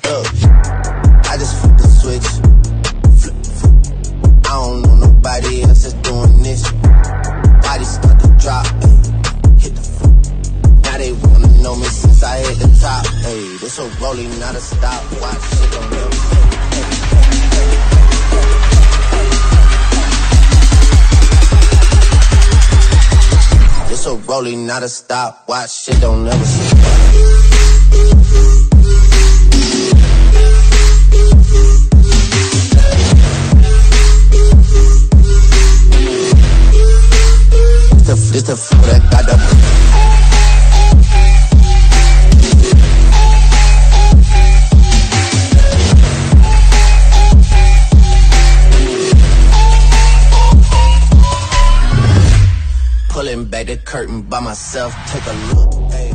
Look, I just flip the switch. Flip, flip. I don't know nobody else that's doing this. Body start to drop, ay, hit the floor. Now they wanna know me since I hit the top. Hey, this a rolling, not a stop. Watch shit on them. This a rolling, not a stop. Watch shit don't never stop. It's the flow that got the pulling back the curtain by myself. Take a look.